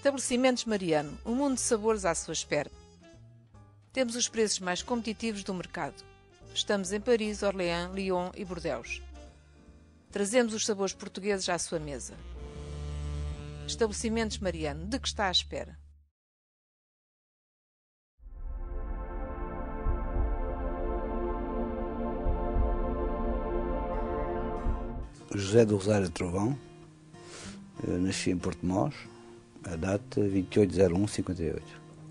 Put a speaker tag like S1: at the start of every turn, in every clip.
S1: Estabelecimentos Mariano, um mundo de sabores à sua espera. Temos os preços mais competitivos do mercado. Estamos em Paris, Orléans, Lyon e Bordeaux. Trazemos os sabores portugueses à sua mesa. Estabelecimentos Mariano, de que está à espera?
S2: José do Rosário Trovão, eu nasci em Portimós, a data 28/01/58.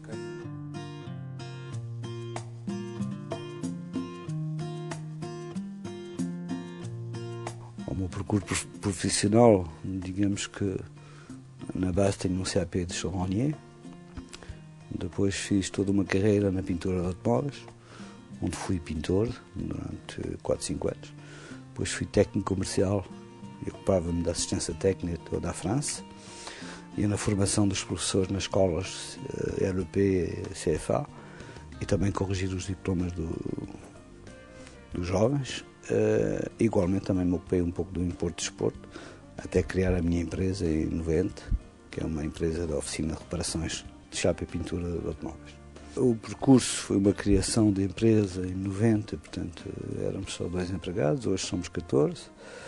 S2: O meu percurso profissional, digamos que na base tenho um CAP de Chaudronnier, depois fiz toda uma carreira na pintura de automóveis, onde fui pintor durante 4, 5 anos. Depois fui técnico comercial e ocupava-me da assistência técnica toda a França e na formação dos professores nas escolas REP e CFA e também corrigir os diplomas dos jovens. Igualmente também me ocupei um pouco do import-exporto até criar a minha empresa em 90, que é uma empresa de oficina de reparações de chapa e pintura de automóveis. O percurso foi uma criação de empresa em 90, portanto éramos só 2 empregados, hoje somos 14.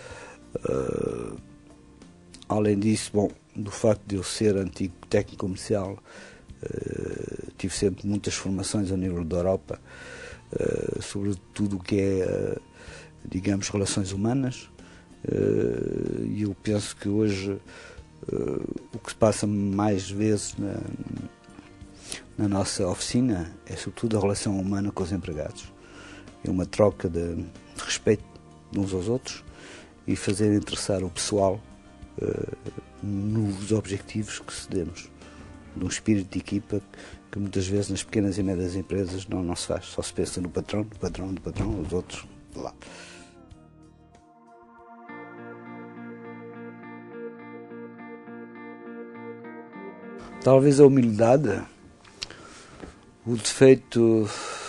S2: Além disso, do facto de eu ser antigo técnico comercial, tive sempre muitas formações a nível da Europa, sobre tudo o que é, digamos, relações humanas, e eu penso que hoje o que se passa mais vezes na nossa oficina é sobretudo a relação humana com os empregados. É uma troca de respeito uns aos outros e fazer interessar o pessoal nos objetivos que se demos. De um espírito de equipa que muitas vezes nas pequenas e médias empresas não se faz. Só se pensa no patrão, os outros lá. Talvez a humildade. O defeito,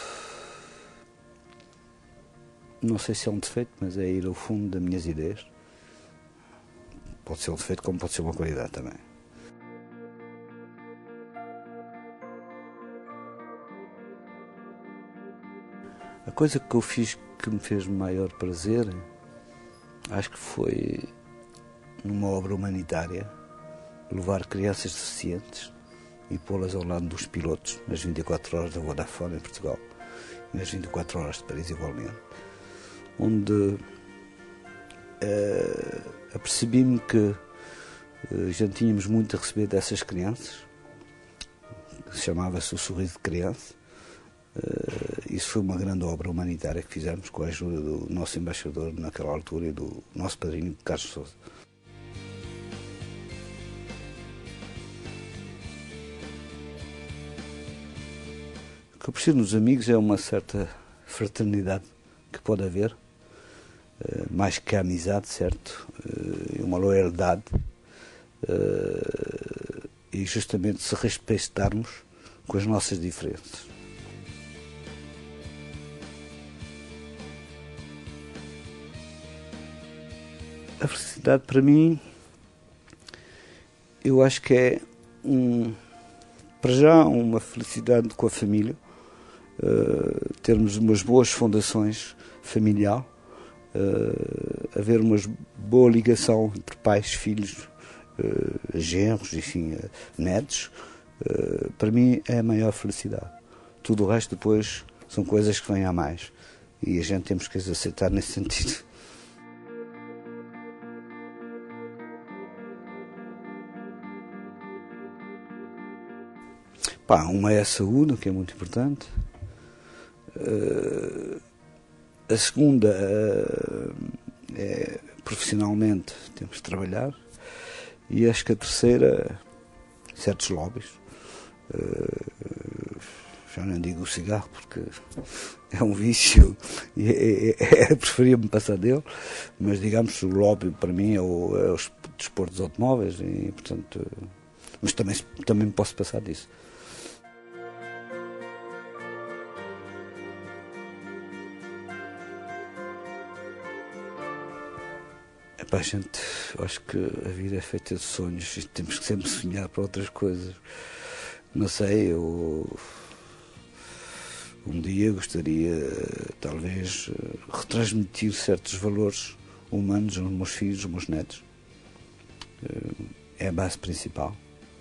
S2: não sei se é um defeito, mas é ir ao fundo das minhas ideias. Pode ser um defeito como pode ser uma qualidade também. A coisa que eu fiz que me fez maior prazer, acho que foi numa obra humanitária, levar crianças deficientes e pô-las ao lado dos pilotos nas 24 horas da Vodafone em Portugal e nas 24 horas de Paris igualmente, onde apercebi-me que já tínhamos muito a receber dessas crianças, chamava-se o Sorriso de Criança. Isso foi uma grande obra humanitária que fizemos com a ajuda do nosso embaixador naquela altura e do nosso padrinho Carlos Sousa. O que eu preciso nos amigos é uma certa fraternidade que pode haver, mais que a amizade, certo? Uma loyalidade e justamente se respeitarmos com as nossas diferenças. A felicidade para mim, eu acho que é para já uma felicidade com a família, termos umas boas fundações familiar, haver uma boa ligação entre pais, filhos, genros, enfim, netos, para mim é a maior felicidade. Tudo o resto depois são coisas que vêm a mais e a gente temos que as aceitar nesse sentido. Uma é a saúde, que é muito importante. A segunda é profissionalmente temos de trabalhar. E acho que a terceira, certos hobbies. Já não digo o cigarro porque é um vício e preferia-me passar dele, mas digamos o hobby para mim é os desportos automóveis e portanto, mas também me posso passar disso. a gente, acho que a vida é feita de sonhos e temos que sempre sonhar para outras coisas. Não sei, eu um dia gostaria, talvez, retransmitir certos valores humanos aos meus filhos, aos meus netos. É a base principal.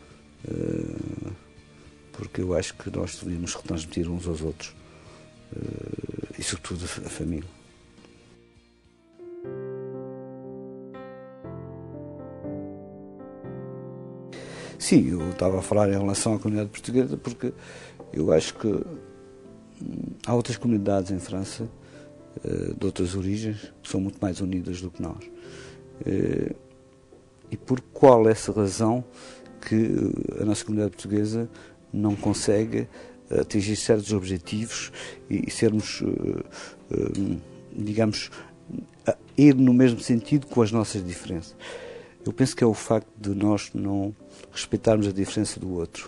S2: Porque eu acho que nós devíamos retransmitir uns aos outros. E, sobretudo, a família. Sim, eu estava a falar em relação à comunidade portuguesa porque eu acho que há outras comunidades em França, de outras origens, que são muito mais unidas do que nós. E por qual essa razão que a nossa comunidade portuguesa não consegue atingir certos objetivos e sermos, digamos, ir no mesmo sentido com as nossas diferenças? Eu penso que é o facto de nós não respeitarmos a diferença do outro.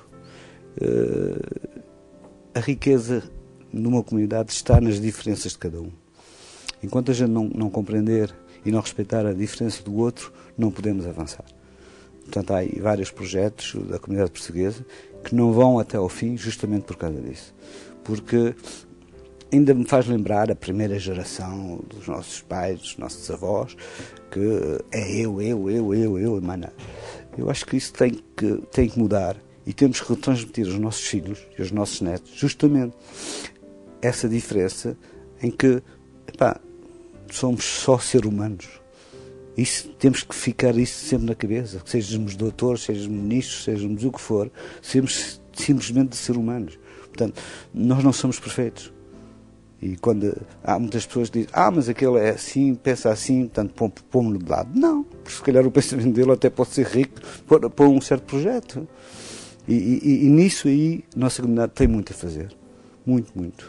S2: A riqueza numa comunidade está nas diferenças de cada um. Enquanto a gente não compreender e não respeitar a diferença do outro, não podemos avançar. Portanto, há aí vários projetos da comunidade portuguesa que não vão até ao fim justamente por causa disso. Porque ainda me faz lembrar a primeira geração dos nossos pais, dos nossos avós, que é eu, mano. Eu acho que isso tem que mudar e temos que retransmitir aos nossos filhos e aos nossos netos justamente essa diferença em que, somos só seres humanos. Isso, temos que ficar isso sempre na cabeça, que sejamos doutores, sejamos ministros, sejamos o que for, sejamos simplesmente de ser humanos. Portanto, nós não somos perfeitos. E quando há muitas pessoas que dizem, mas aquele é assim, pensa assim, portanto, pô-me de lado. Não, porque se calhar o pensamento dele até pode ser rico para um certo projeto. E nisso aí, a nossa comunidade tem muito a fazer. Muito, muito.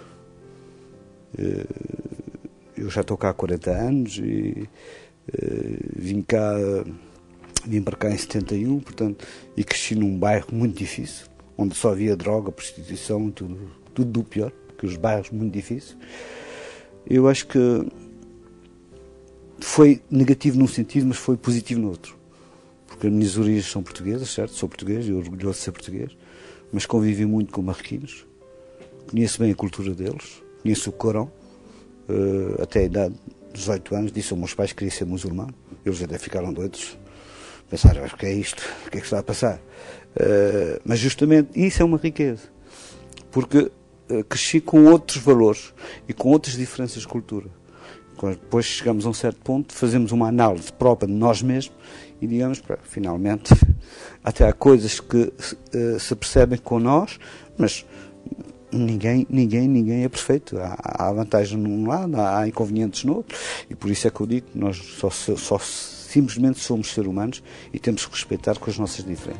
S2: Eu já estou cá há 40 anos e vim para cá em 71, portanto, e cresci num bairro muito difícil, onde só havia droga, prostituição, tudo do pior, que os bairros muito difíceis. Eu acho que foi negativo num sentido, mas foi positivo no outro. Porque as minhas origens são portuguesas, certo? Sou português e orgulhoso de ser português, mas convivi muito com marroquinos, conheço bem a cultura deles, conheço o Corão, até a idade de 18 anos, disse aos meus pais que queria ser muçulmano. Eles até ficaram doidos, pensaram, o que é isto? O que é que está a passar? Mas justamente isso é uma riqueza, porque cresci com outros valores e com outras diferenças de cultura. Depois chegamos a um certo ponto, fazemos uma análise própria de nós mesmos e digamos, finalmente, até há coisas que se percebem com nós, mas ninguém é perfeito. Há vantagens num lado, há inconvenientes no outro, e por isso é que eu digo que nós só simplesmente somos seres humanos e temos que respeitar com as nossas diferenças.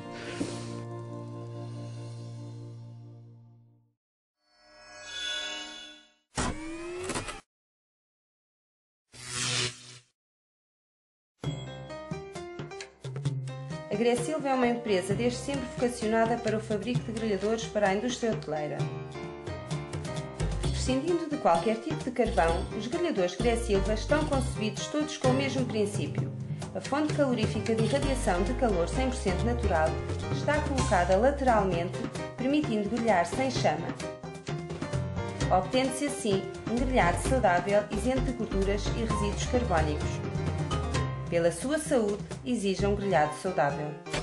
S3: A Gresilva é uma empresa desde sempre vocacionada para o fabrico de grelhadores para a indústria hoteleira. Prescindindo de qualquer tipo de carvão, os grelhadores Gresilva estão concebidos todos com o mesmo princípio. A fonte calorífica de irradiação de calor 100% natural está colocada lateralmente, permitindo grelhar sem chama. Obtendo-se assim um grelhado saudável, isento de gorduras e resíduos carbónicos. Pela sua saúde, exija um grelhado saudável.